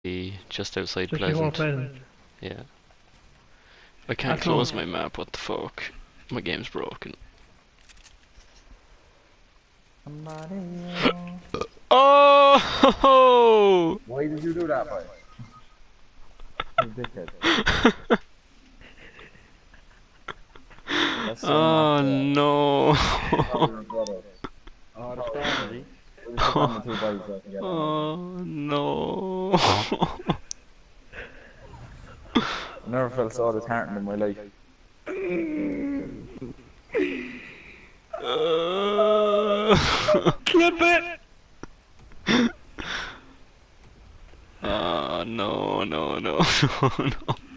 just outside Just before Pleasant. Pleasant. Yeah. I can't close my map, what the fuck? My game's broken. Oh! Why did you do that, boy? You dickhead. That's so Oh no! Oh, the family. We'll just on the two boys there together. Oh no! I never felt so disheartened in my life. Clip it! Oh no, no, no, no, no.